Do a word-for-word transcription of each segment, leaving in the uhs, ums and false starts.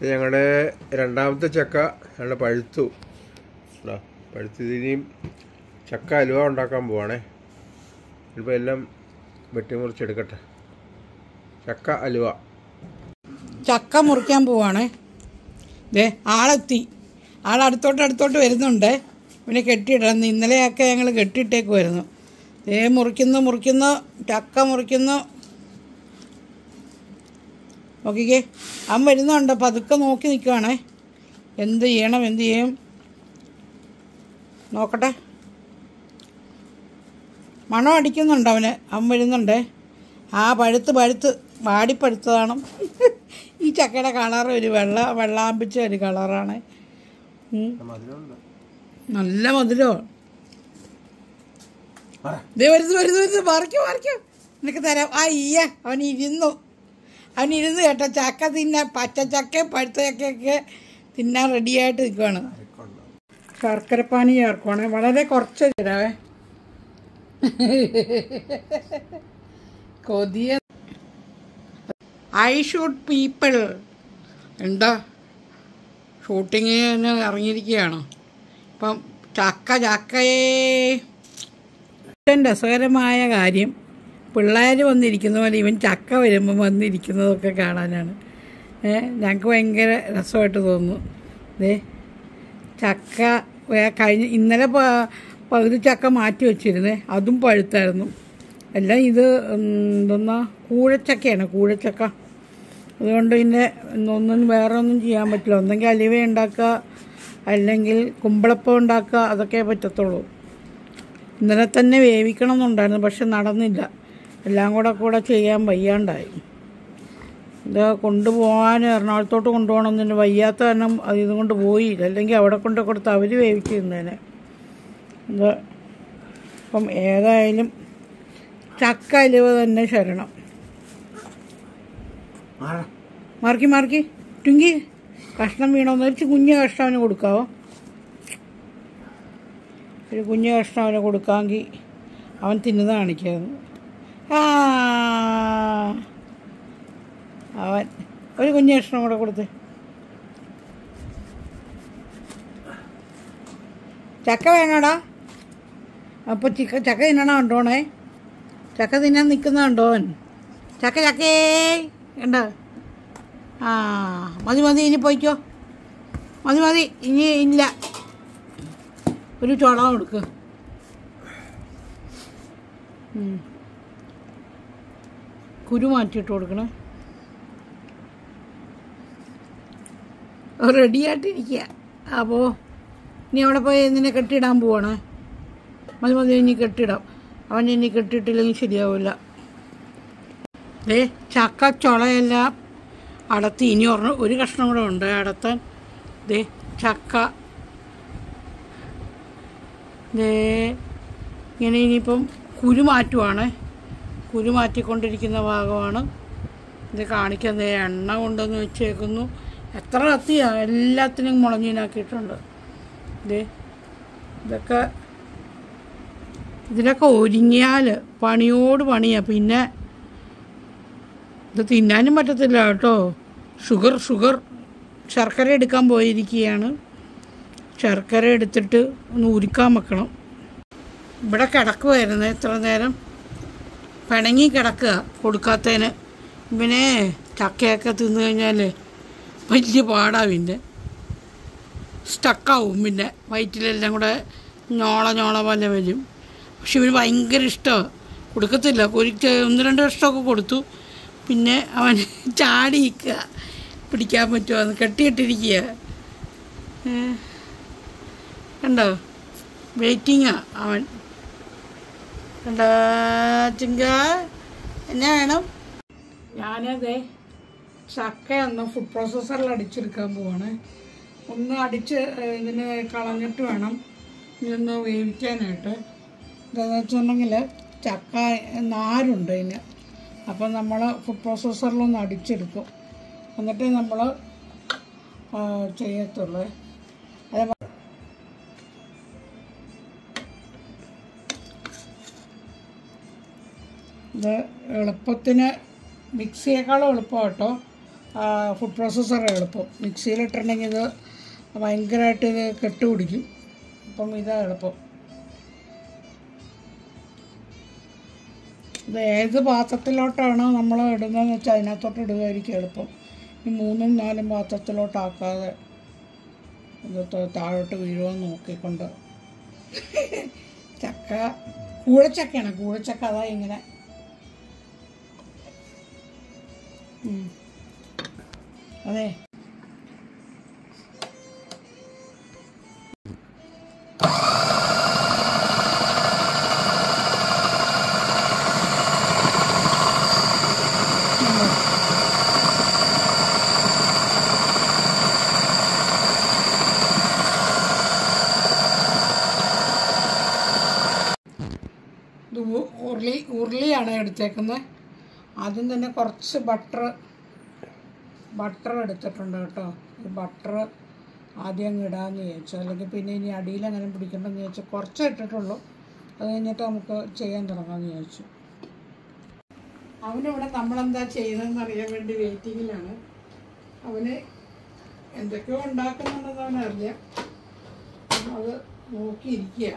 ഞങ്ങളുടെ രണ്ടാമത്തെ ചക്ക ഞങ്ങളുടെ പഴുത്തു പഴുത്തിനിയും ചക്ക അലുവ ഉണ്ടാക്കാൻ പോവാണേ. ഇപ്പോൾ എല്ലാം വെട്ടിമുറിച്ചെടുക്കട്ടെ. ചക്ക അലുവ. ചക്ക മുറിക്കാൻ പോവാണേ. ദേ ആളെത്തി. ആളടുത്തോട്ട് അടുത്തോട്ട് വരുന്നുണ്ട്. പിന്നെ കെട്ടിയിടുന്നു. ഇന്നലെയൊക്കെ ഞങ്ങൾ കെട്ടിയിട്ടേക്ക് വരുന്നു. ദേ മുറിക്കുന്നു മുറിക്കുന്നു ചക്ക മുറിക്കുന്നു. നോക്കിക്കേ, അവൻ വരുന്നുണ്ട്. പതുക്കെ നോക്കി നിൽക്കുവാണേ. എന്ത് ചെയ്യണം എന്ത് ചെയ്യും നോക്കട്ടെ. മണം അടിക്കുന്നുണ്ട് അവന്. അവൻ വരുന്നുണ്ട്. ആ പഴുത്ത് പഴുത്ത് വാടിപ്പഴുത്തതാണ്. ഈ ചക്കയുടെ കളറ് ഒരു വെള്ള വെള്ളാമ്പിച്ച ഒരു കളറാണ്. നല്ല മധുരോ. ദേ വരുന്നു വരുന്നു വരുന്നു പറിക്കോ പറിക്കോ. നിനക്ക് തരാം. ആ ഈയ അവൻ ഇരുന്നു അവനിരുന്ന് കേട്ടോ. ചക്ക തിന്നാൻ പച്ചച്ചക്ക പഴുത്ത ചക്കയൊക്കെ തിന്നാൻ റെഡിയായിട്ട് നിൽക്കുവാണ്. ശർക്കരപ്പാനി ചേർക്കുവാണ്. വളരെ കുറച്ച് തരാവേ. കൊതിയ ഐ ഷൂട്ട് പീപ്പിൾ. എന്താ ഷൂട്ടിങ്ങിന് ഇറങ്ങിയിരിക്കുകയാണോ? ഇപ്പം ചക്ക ചക്കയേ. ഏറ്റവും രസകരമായ കാര്യം പിള്ളേർ വന്നിരിക്കുന്ന പോലെ ഇവൻ ചക്ക വരുമ്പം വന്നിരിക്കുന്നതൊക്കെ കാണാനാണ്. ഏഹ് ഞങ്ങൾക്ക് ഭയങ്കര രസമായിട്ട് തോന്നുന്നു. ദേ ചക്ക കഴിഞ്ഞ ഇന്നലെ പകുതി ചക്ക മാറ്റി വെച്ചിരുന്നേ. അതും പഴുത്തായിരുന്നു. എല്ലാം ഇത് എന്തെന്നാ കൂഴച്ചക്കയാണ്. കൂഴച്ചക്ക. അതുകൊണ്ട് പിന്നെ ഒന്നും വേറെ ഒന്നും ചെയ്യാൻ പറ്റില്ല. ഒന്നെങ്കിൽ അലുവ ഉണ്ടാക്കുക, അല്ലെങ്കിൽ കുമ്പളപ്പം ഉണ്ടാക്കുക. അതൊക്കെ പറ്റത്തുള്ളൂ. ഇന്നലെ തന്നെ വേവിക്കണം എന്നുണ്ടായിരുന്നു, പക്ഷെ നടന്നില്ല. എല്ലാം കൂടെ കൂടെ ചെയ്യാൻ വയ്യാണ്ടായി. ഇത് കൊണ്ടുപോകാൻ എറണാകുളത്തോട്ട് കൊണ്ടുപോകണമെന്ന് വയ്യാത്ത കാരണം അത് ഇതും കൊണ്ട് പോയില്ല. അല്ലെങ്കിൽ അവിടെ കൊണ്ട് കൊടുത്ത് അവർ വേവിച്ച് തിന്നേനെ. ഇത് അപ്പം ഏതായാലും ചക്ക അലുവ തന്നെ ശരണം. മാർക്കി മാർക്കി ടുങ്കി കഷ്ണം വീണോന്ന് വെച്ച് കുഞ്ഞ് കഷ്ണം അവന് കൊടുക്കാവോ? ഒരു കുഞ്ഞ് കഷ്ണം അവന് കൊടുക്കാമെങ്കിൽ അവൻ തിന്നത് കാണിക്കായിരുന്നു. ആ അവൻ ഒരു കുഞ്ഞ് കഷ്ണം കൂടെ കൊടുത്ത്. ചക്ക വേണോടാ? അപ്പോൾ ചിക്ക ചക്ക തിന്നണ കണ്ടോണേ. ചക്ക തിന്നാൻ നിൽക്കുന്ന കണ്ടോ അവൻ. ചക്ക ചക്കേ ഉണ്ടോ? ആ മതി മതി ഇനി പോയിക്കോ. മതി മതി ഇനി ഇല്ല. ഒരു ചോളം കൊടുക്കുക. കുരു മാറ്റിയിട്ട് കൊടുക്കണേ. റെഡിയായിട്ടിരിക്കുക. അപ്പോൾ ഇനി അവിടെ പോയി നിന്നെ കെട്ടിയിടാൻ പോവാണ്. മതി മതി ഇനി കെട്ടിടാം. അവൻ ഇനി കെട്ടിയിട്ടില്ലെങ്കിൽ ശരിയാവില്ല. ദേ ചക്ക ചുളയെല്ലാം അടത്തി. ഇനി ഒരെണ്ണം ഒരു കഷ്ണം കൂടെ ഉണ്ട് അടത്താൻ. ദേ ചക്ക ദേ ഇങ്ങനെ ഇനിയിപ്പം കുരു മാറ്റുവാണ്. കുരു മാറ്റിക്കൊണ്ടിരിക്കുന്ന ഭാഗമാണ് ഇത് കാണിക്കുന്നത്. എണ്ണ കൊണ്ടുവന്ന് വെച്ചേക്കുന്നു. എത്ര കത്തിയാണ് എല്ലാത്തിനും മുളഞ്ഞിനാക്കിയിട്ടുണ്ട്. ഇത് ഇതൊക്കെ ഇതിലൊക്കെ ഒരുങ്ങിയാൽ പണിയോട് പണിയാണ്. പിന്നെ ഇത് തിന്നാനും പറ്റത്തില്ല കേട്ടോ. ഷുഗർ ഷുഗർ ശർക്കര എടുക്കാൻ പോയിരിക്കുകയാണ്. ശർക്കര എടുത്തിട്ട് ഒന്ന് ഉരുക്കാൻ വെക്കണം. ഇവിടെ കിടക്കുമായിരുന്നു എത്ര നേരം. പിണങ്ങി കിടക്കുക കൊടുക്കാത്തതിന്. പിന്നെ ചക്കയൊക്കെ തിന്നു കഴിഞ്ഞാൽ വലിയ പാടാണ്. പിന്നെ സ്റ്റക്കാവും. പിന്നെ വയറ്റിലെല്ലാം കൂടെ ഞോള ഞോള പോലെ വരും. പക്ഷെ ഇവന് ഭയങ്കര ഇഷ്ടമാണ്. കൊടുക്കത്തില്ല. ഒരു ഒന്ന് രണ്ട് വർഷമൊക്കെ കൊടുത്തു. പിന്നെ അവൻ ചാടി നിൽക്കുക. പിടിക്കാൻ പറ്റുമോ എന്ന് കെട്ടിയിട്ടിരിക്കുക. കണ്ടോ വെയിറ്റിങ്ങാ അവൻ. കണ്ടോ ചിങ്ക എന്നാ വേണം? ഞാനതേ ചക്ക ഒന്ന് ഫുഡ് പ്രോസസ്സറിൽ അടിച്ചെടുക്കാൻ പോവാണ്. ഒന്ന് അടിച്ച് ഇതിന് കളഞ്ഞിട്ട് വേണം ഇതൊന്ന് വേവിക്കാനായിട്ട്. എന്താണെന്ന് വെച്ചിട്ടുണ്ടെങ്കിൽ ചക്ക നാരുണ്ട് ഇതിന്. അപ്പം നമ്മൾ ഫുഡ് പ്രോസസ്സറിലൊന്ന് അടിച്ചെടുക്കും. എന്നിട്ട് നമ്മൾ ചെയ്യത്തുള്ളൂ. അതേ ഇത് എളുപ്പത്തിന് മിക്സിയേക്കാളും എളുപ്പം കേട്ടോ. ഫുഡ് പ്രോസസ്സർ എളുപ്പം. മിക്സിയിലിട്ടുണ്ടെങ്കിൽ ഇത് ഭയങ്കരമായിട്ട് ഇത് കെട്ടുപിടിക്കും. അപ്പം ഇതാ എളുപ്പം. ഇത് ഏത് പാത്രത്തിലോട്ടാണ് നമ്മൾ ഇടുന്നതെന്ന് വെച്ചാൽ അതിനകത്തോട്ട് ഇടുകയായിരിക്കും എളുപ്പം. ഈ മൂന്നും നാലും പാത്രത്തിലോട്ടാക്കാതെ ഇത് താഴോട്ട് വീഴുമെന്ന് നോക്കിക്കൊണ്ട്. ചക്ക കൂഴച്ചക്കയാണ്, കൂഴച്ചക്ക അതാ ഇങ്ങനെ. അതെ, ഇത് ഉരുളി ഉരുളിയാണ് എടുത്തേക്കുന്നത്. ആദ്യം തന്നെ കുറച്ച് ബട്ടർ ബട്ടർ എടുത്തിട്ടുണ്ട് കേട്ടോ. ഈ ബട്ടർ ആദ്യം അങ്ങ് ഇടാമെന്ന് ചോദിച്ചു, അല്ലെങ്കിൽ പിന്നെ ഇനി അടിയിൽ അങ്ങനെ പിടിക്കണ്ടെന്ന് ചോദിച്ചു. കുറച്ച് ഇട്ടിട്ടുള്ളൂ. അത് കഴിഞ്ഞിട്ട് നമുക്ക് ചെയ്യാൻ തുടങ്ങാമെന്ന് ചോദിച്ചു. അവനിവിടെ നമ്മളെന്താ ചെയ്തതെന്ന് അറിയാൻ വേണ്ടി വെയിറ്റിങ്ങിലാണ്. അവന് എന്തൊക്കെയോ ഉണ്ടാക്കുന്നുണ്ടെന്ന് അവനറിയാം. അത് നോക്കിയിരിക്കുക.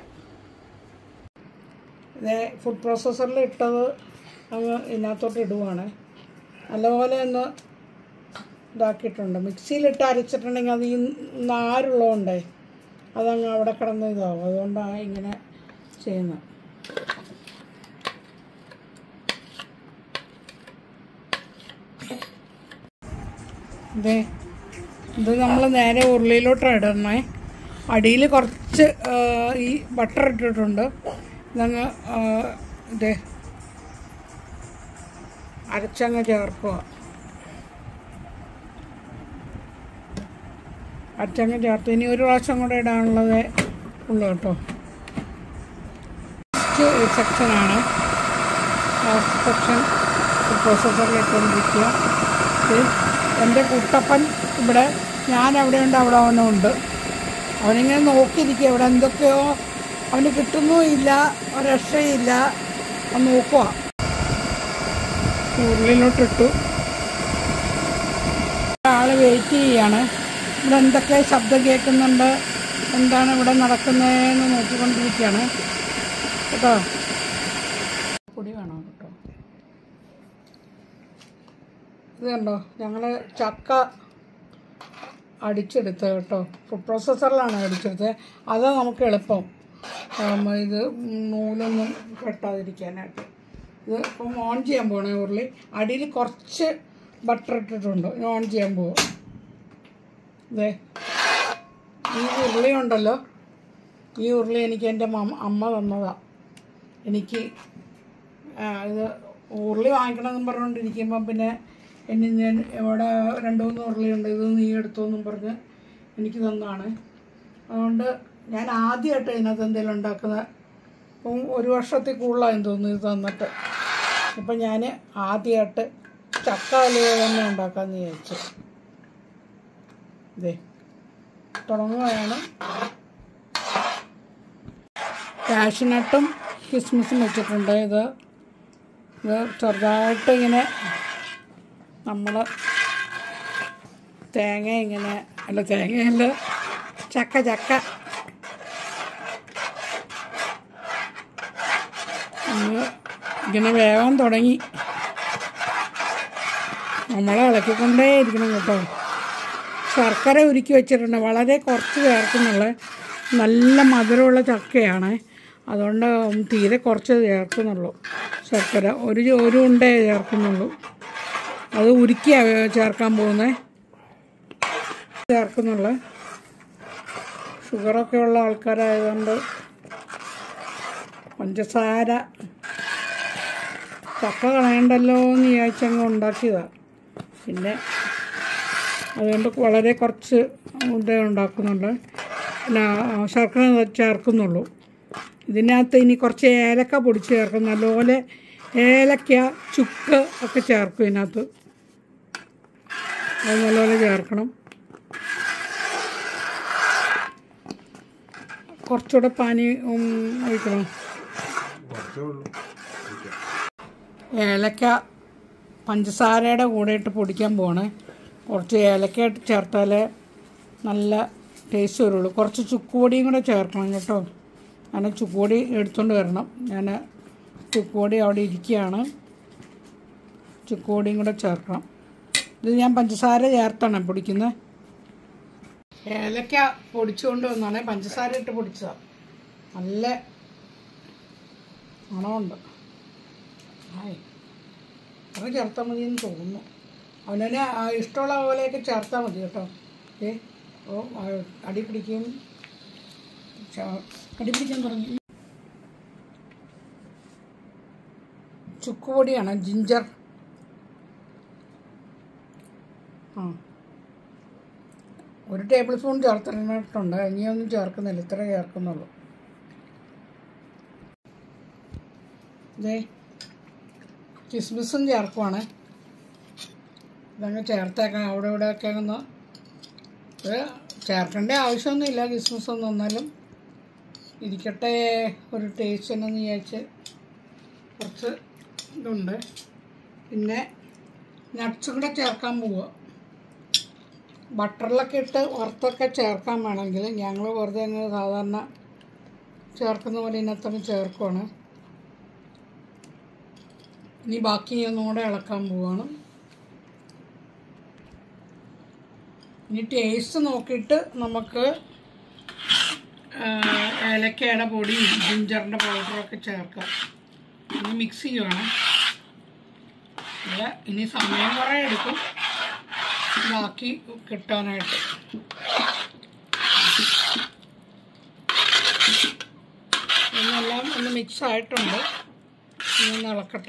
ഇതേ ഫുഡ് പ്രോസസ്സറിൽ ഇട്ടത് അങ്ങ് ഇതിനകത്തോട്ട് ഇടുവാണ്. നല്ലപോലെ ഒന്ന് ഇതാക്കിയിട്ടുണ്ട്. മിക്സിയിലിട്ട് അരച്ചിട്ടുണ്ടെങ്കിൽ അത് ഈ നാരുള്ളതുകൊണ്ടേ അതങ്ങ് അവിടെ കിടന്ന് ഇതാവും. അതുകൊണ്ടാണ് ഇങ്ങനെ ചെയ്യുന്നത്. ഇതേ ഇത് നമ്മൾ നേരെ ഉരുളിയിലോട്ടാണ് ഇടുന്നത്. അടിയിൽ കുറച്ച് ഈ ബട്ടർ ഇട്ടിട്ടുണ്ട്. ഇതങ്ങ് ഇതേ അരച്ചങ്ങ് ചേർക്കുക. അരച്ചങ്ങ് ചേർത്ത് ഇനി ഒരു പ്രാവശ്യം കൂടെ ഇടാനുള്ളതേ ഉള്ളൂ കേട്ടോ. ലാസ്റ്റ് സെക്ഷനാണ്. ലാസ്റ്റ് സെക്ഷൻ പ്രോസസ്സറിൽ ഇട്ടുകൊണ്ടിരിക്കുക. എൻ്റെ കുട്ടപ്പൻ ഇവിടെ, ഞാൻ അവിടെ ഉണ്ട്, അവിടെ അവനുണ്ട്. അവനിങ്ങനെ നോക്കിയിരിക്കുക. ഇവിടെ എന്തൊക്കെയോ അവന് കിട്ടുന്നുമില്ല, രക്ഷയില്ല. അവൻ നോക്കുക. ഉരുളിലോട്ടിട്ടു. ആൾ വെയിറ്റ് ചെയ്യാണ്. ഇവിടെ എന്തൊക്കെ ശബ്ദം കേൾക്കുന്നുണ്ട്, എന്താണ് ഇവിടെ നടക്കുന്നതെന്ന് നോക്കിക്കൊണ്ടിരിക്കുകയാണ് കേട്ടോ. പൊടി വേണോ കേട്ടോ. ഇത് കണ്ടോ, ഞങ്ങൾ ചക്ക അടിച്ചെടുത്തത് കേട്ടോ. ഫുഡ് പ്രോസസ്സറിലാണ് അടിച്ചെടുത്തത്. അത് നമുക്ക് എളുപ്പം. ഇത് നൂലൊന്നും കെട്ടാതിരിക്കാനായിട്ട്. ഇത് ഇപ്പം ഓൺ ചെയ്യാൻ പോകണേ ഉരുളി. അടിയിൽ കുറച്ച് ബട്ടർ ഇട്ടിട്ടുണ്ട്. ഓൺ ചെയ്യാൻ പോകും. ഇതേ ഈ ഉരുളി ഉണ്ടല്ലോ, ഈ ഉരുളി എനിക്ക് എൻ്റെ അമ്മ തന്നതാണ്. എനിക്ക് ഇത് ഉരുളി വാങ്ങിക്കണമെന്നും പറഞ്ഞുകൊണ്ടിരിക്കുമ്പം പിന്നെ ഇനി ഞാൻ ഇവിടെ രണ്ട് മൂന്ന് ഉരുളിയുണ്ട്, ഇത് നീ എടുത്തോന്നും പറഞ്ഞ് എനിക്ക് തന്നതാണ്. അതുകൊണ്ട് ഞാൻ ആദ്യമായിട്ട് ഇതിനകത്ത് എന്തെങ്കിലും ഉണ്ടാക്കുന്നത്. ഇപ്പം ഒരു വർഷത്തിൽ കൂടുതലായെന്ന് തോന്നുന്നു ഇത് തന്നിട്ട്. ഇപ്പം ഞാൻ ആദ്യമായിട്ട് ചക്ക ഹലുവ തന്നെ ഉണ്ടാക്കാമെന്ന് വിചാരിച്ചു. ഇതേ തുടങ്ങുകയാണ്. കാഷ്യൂനട്ടും കിസ്മിസും വെച്ചിട്ടുണ്ട്. ഇത് ഇത് ചെറുതായിട്ട് ഇങ്ങനെ നമ്മൾ തേങ്ങ ഇങ്ങനെ, അല്ല തേങ്ങയല്ല, ചക്ക ചക്ക ഇങ്ങനെ വേവാൻ തുടങ്ങി. നമ്മളെ ഇളക്കിക്കൊണ്ടേ ഇരിക്കണം കേട്ടോ. ശർക്കര ഉരുക്കി വെച്ചിട്ടുണ്ട്. വളരെ കുറച്ച് ചേർക്കുന്നുള്ള, നല്ല മധുരമുള്ള ചക്കയാണ്. അതുകൊണ്ട് തീരെ കുറച്ച് ചേർക്കുന്നുള്ളൂ ശർക്കര. ഒരു ഒരു ഉണ്ടേ ചേർക്കുന്നുള്ളൂ. അത് ഉരുക്കിയാണ് ചേർക്കാൻ പോകുന്നത്. ചേർക്കുന്നുള്ള ഷുഗറൊക്കെ ഉള്ള ആൾക്കാരായതുകൊണ്ട് പഞ്ചസാര. ചക്ക കളയണ്ടല്ലോ എന്ന് വിചാരിച്ചങ്ങ് ഉണ്ടാക്കിയതാണ്. പിന്നെ അതുകൊണ്ട് വളരെ കുറച്ച് ഇതേ ഉണ്ടാക്കുന്നുണ്ട്. പിന്നെ ശർക്കര ചേർക്കുന്നുള്ളൂ. ഇതിനകത്ത് ഇനി കുറച്ച് ഏലക്ക പൊടിച്ച് ചേർക്കും. നല്ലപോലെ ഏലക്ക, ചുക്ക് ഒക്കെ ചേർക്കും ഇതിനകത്ത്. അത് നല്ലപോലെ ചേർക്കണം. കുറച്ചുകൂടെ പാനി ഒഴിക്കണം. ഏലക്ക പഞ്ചസാരയുടെ കൂടെ ഇട്ട് പൊടിക്കാൻ പോകണേ. കുറച്ച് ഏലക്ക ചേർത്താൽ നല്ല ടേസ്റ്റ് വരുള്ളൂ. കുറച്ച് ചുക്കുപൊടിയും കൂടെ ചേർക്കണം കേട്ടോ. ഞാൻ ചുക്കുപൊടി എടുത്തുകൊണ്ട് വരണം. ഞാൻ ചുക്കുപൊടി അവിടെ ഇരിക്കുകയാണ്. ചുക്കുപൊടിയും കൂടെ ചേർക്കണം. ഇത് ഞാൻ പഞ്ചസാര ചേർത്താണ് പൊടിക്കുന്നത്. ഏലക്ക പൊടിച്ചുകൊണ്ട് വന്നാണ് പഞ്ചസാര ഇട്ട് പൊടിച്ചതാണ്. നല്ല മണമുണ്ട്. ആയി അത് ചേർത്താൽ മതി എന്ന് തോന്നുന്നു. അവനെ ഇഷ്ടമുള്ള പോലെയൊക്കെ ചേർത്താൽ മതി കേട്ടോ. ഏ ഓ അടി പിടിക്കും അടി പിടിക്കാൻ തുടങ്ങി. ചുക്കുപൊടിയാണ്, ജിഞ്ചർ. ആ ഒരു ടേബിൾ സ്പൂൺ ചേർത്തിട്ടുണ്ട്. ഇനിയൊന്നും ചേർക്കുന്നില്ല, ഇത്ര ചേർക്കുന്നുള്ളൂ. ഇതേ കിസ്മിസും ചേർക്കുവാണ്. ഇതങ്ങ് ചേർത്തേക്കാം. അവിടെ ഇവിടെയൊക്കെ ഒന്ന് ഇത് ചേർക്കേണ്ട ആവശ്യമൊന്നുമില്ല. കിസ്മിസ് ഒന്നും വന്നാലും ഇരിക്കട്ടെ ഒരു ടേസ്റ്റിനെന്ന് വിചാരിച്ച് കുറച്ച് ഇതുണ്ട്. പിന്നെ നട്ട്സും കൂടെ ചേർക്കാൻ പോവുക. ബട്ടറിലൊക്കെ ഇട്ട് വറുത്തൊക്കെ ചേർക്കാൻ വേണമെങ്കിൽ ഞങ്ങൾ വെറുതെ അങ്ങ് സാധാരണ ചേർക്കുന്ന പോലെ ഇതിനകത്തൊന്ന് ചേർക്കുവാണ്. ഇനി ബാക്കി ഒന്നുകൂടെ ഇളക്കാൻ പോവാണ്. ഇനി ടേസ്റ്റ് നോക്കിയിട്ട് നമുക്ക് ഏലക്കയുടെ പൊടിയും ജിഞ്ചറിൻ്റെ പൗഡറൊക്കെ ചേർക്കാം. ഇനി മിക്സ് ചെയ്യുവാണ്. അല്ല ഇനി സമയം കുറേ എടുക്കും ബാക്കി കിട്ടാനായിട്ട്. ഇന്നെല്ലാം ഒന്ന് മിക്സ് ആയിട്ടുണ്ട്. ഇനി ഇളക്കട്ടെ.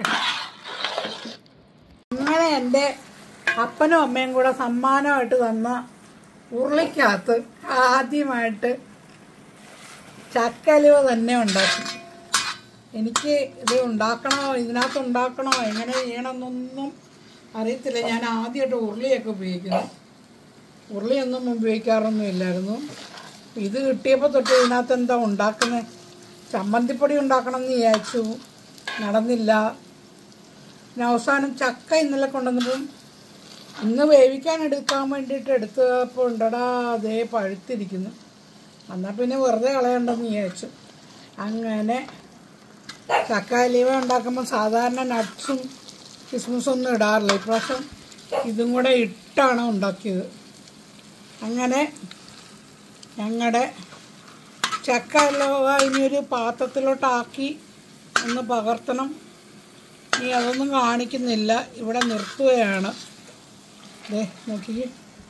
അങ്ങനെ എൻ്റെ അപ്പനും അമ്മയും കൂടെ സമ്മാനമായിട്ട് തന്ന ഉരുളിക്കകത്ത് ആദ്യമായിട്ട് ചക്കലുവ തന്നെ ഉണ്ടാക്കി. എനിക്ക് ഇത് ഉണ്ടാക്കണോ ഇതിനകത്ത് ഉണ്ടാക്കണോ എങ്ങനെ ചെയ്യണമെന്നൊന്നും അറിയത്തില്ല. ഞാൻ ആദ്യമായിട്ട് ഉരുളിയൊക്കെ ഉപയോഗിക്കുന്നു. ഉരുളിയൊന്നും ഉപയോഗിക്കാറൊന്നും ഇല്ലായിരുന്നു. ഇത് കിട്ടിയപ്പോൾ തൊട്ട് ഇതിനകത്ത് എന്താ ഉണ്ടാക്കുന്നത്, ചമ്മന്തിപ്പൊടി ഉണ്ടാക്കണം എന്ന് വിചാരിച്ചു, നടന്നില്ല. പിന്നെ അവസാനം ചക്ക ഇന്നലെ കൊണ്ടുവന്നപ്പം ഇന്ന് വേവിക്കാൻ എടുക്കാൻ വേണ്ടിയിട്ട് എടുത്തപ്പോൾ ഉണ്ടടാ അതേ പഴുത്തിരിക്കുന്നു. എന്നാൽ പിന്നെ വെറുതെ കളയണ്ടെന്ന് വിചാരിച്ചു. അങ്ങനെ ചക്ക അലീവ ഉണ്ടാക്കുമ്പോൾ സാധാരണ നട്ട്സും കിസ്മിസൊന്നും ഇടാറില്ല. ഇപ്രാവശ്യം ഇതും കൂടെ ഇട്ടാണ് ഉണ്ടാക്കിയത്. അങ്ങനെ ഞങ്ങളുടെ ചക്ക അലവ ഇനിയൊരു പാത്രത്തിലോട്ടാക്കി ഒന്ന് പകർത്തണം. ഇനി അതൊന്നും കാണിക്കുന്നില്ല, ഇവിടെ നിർത്തുകയാണ്. ദേ നോക്കിക്കേ,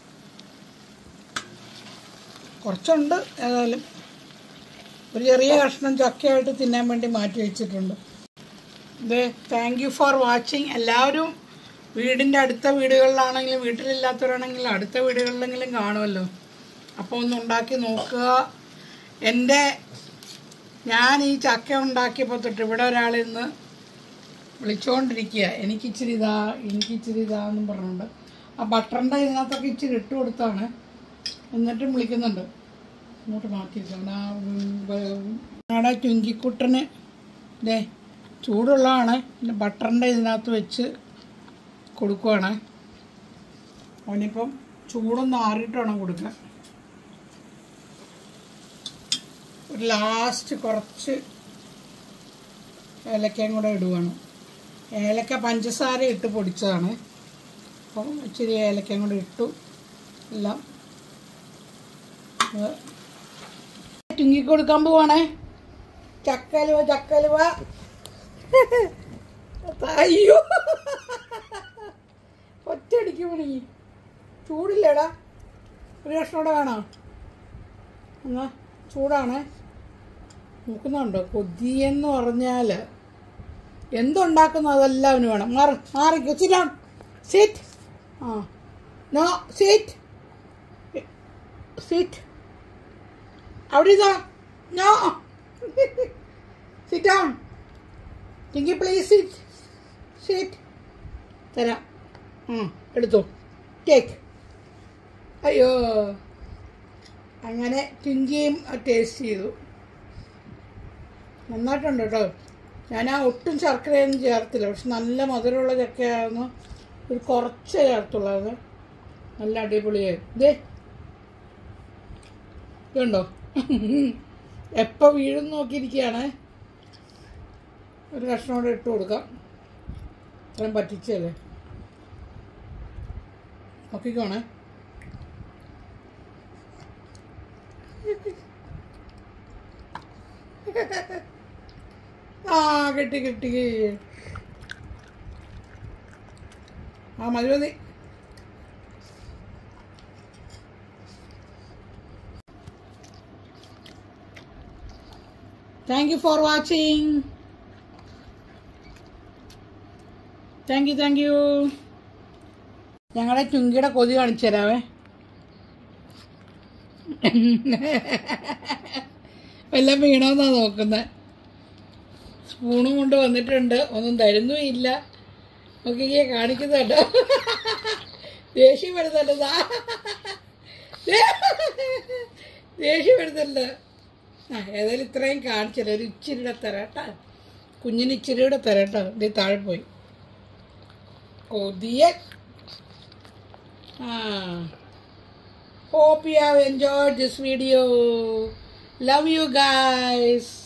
കുറച്ചുണ്ട്. ഏതായാലും ഒരു ചെറിയ കഷ്ണം ചക്കയായിട്ട് തിന്നാൻ വേണ്ടി മാറ്റി വെച്ചിട്ടുണ്ട്. ഇത് താങ്ക് യു ഫോർ വാച്ചിങ്. എല്ലാവരും വീടിൻ്റെ അടുത്ത വീടുകളിലാണെങ്കിലും വീട്ടിലില്ലാത്തവരാണെങ്കിലും അടുത്ത വീടുകളിലെങ്കിലും കാണുമല്ലോ. അപ്പോൾ ഒന്ന് ഉണ്ടാക്കി നോക്കുക. എൻ്റെ ഞാൻ ഈ ചക്ക ഉണ്ടാക്കിയപ്പോൾ തൊട്ട് ഇവിടെ ഒരാളിന്ന് വിളിച്ചുകൊണ്ടിരിക്കുക, എനിക്കിച്ചിരി ഇതാ എനിക്കിച്ചിരി ഇതാന്നും പറഞ്ഞുകൊണ്ട്. ആ ബട്ടറിൻ്റെ ഇതിനകത്തൊക്കെ ഇച്ചിരി ഇട്ട് കൊടുത്താണ്. എന്നിട്ടും വിളിക്കുന്നുണ്ട്. ഇങ്ങോട്ട് മാറ്റി ഞങ്ങളുടെ ചുങ്കിക്കുട്ടന് ഇതേ ചൂടുള്ളതാണ്. പിന്നെ ബട്ടറിൻ്റെ ഇതിനകത്ത് വെച്ച് കൊടുക്കുവാണ്. അവനിപ്പം ചൂടൊന്ന് ആറിയിട്ട് വേണം കൊടുക്കാൻ. ഒരു ലാസ്റ്റ് കുറച്ച് ഏലക്കയും കൂടെ ഇടുവാണ്. ഏലക്ക പഞ്ചസാര ഇട്ട് പൊടിച്ചതാണ്. അപ്പം ഇച്ചിരി ഏലക്കയും കൂടെ ഇട്ടു. എല്ലാം ചുങ്ങി കൊടുക്കാൻ പോവാണേ. ചക്കലുവ ചക്കലുവ അയ്യോ ഒറ്റയടിക്ക് പണി. ചൂടില്ലേടാ, ഒരു കഷ്ണം കൂടെ വേണോ? എന്നാ ചൂടാണ്. നോക്കുന്നുണ്ടോ, കൊതിയെന്ന് പറഞ്ഞാൽ എന്തുണ്ടാക്കുന്നു അതെല്ലാം അവന് വേണം. മാറി മാറിക്കോ, സിറ്റ് ഡൗൺ, സിറ്റ്. ആ നോ സിറ്റ് സിറ്റ് അവിടെ ഇതാ. No sit down. Tinky please sit sit. തരാം. ആ എടുത്തോ, ടേക്ക്. അയ്യോ, അങ്ങനെ ടിങ്കിയും ടേസ്റ്റ് ചെയ്തു. നന്നായിട്ടുണ്ട് കേട്ടോ. ഞാൻ ആ ഒട്ടും ശർക്കരയൊന്നും ചേർത്തില്ല. പക്ഷെ നല്ല മധുരമുള്ള ചക്കയായിരുന്നു. ഒരു കുറച്ച് ചേർത്തുള്ളത്. നല്ല അടിപൊളിയായി. ഇതേ ഇതുണ്ടോ, എപ്പോൾ വീഴും നോക്കിയിരിക്കുകയാണ്. ഒരു കഷ്ണം കൂടെ ഇട്ട് കൊടുക്കാം. ഇത്രയും പറ്റിച്ചല്ലേ, നോക്കിക്കോണേ. ആ കിട്ടി കിട്ടി. ആ മതി മതി. Thank you for watching. Thank you thank you. ഞങ്ങളുടെ ചുങ്കിയുടെ കൊതി കാണിച്ചു തരാവേ. എല്ലാം വീണമെന്നാ നോക്കുന്നത്. സ്പൂണും കൊണ്ട് വന്നിട്ടുണ്ട്, ഒന്നും തരുന്നുമില്ല. നോക്കിക്കേ, കാണിക്കുന്നുണ്ടോ, ദേഷ്യം വരുന്നുണ്ട്, ദേഷ്യം വരുന്നുണ്ട്. ആ ഏതായാലും ഇത്രയും കാണിച്ചല്ലോ, ഒരു ഇച്ചിരിയുടെ തരാട്ടാ, കുഞ്ഞിന് ഇച്ചിരിയുടെ തരാട്ടോ. ഇത് താഴെ പോയി കൊതിയ. ആ hope you have enjoyed this video. Love you guys.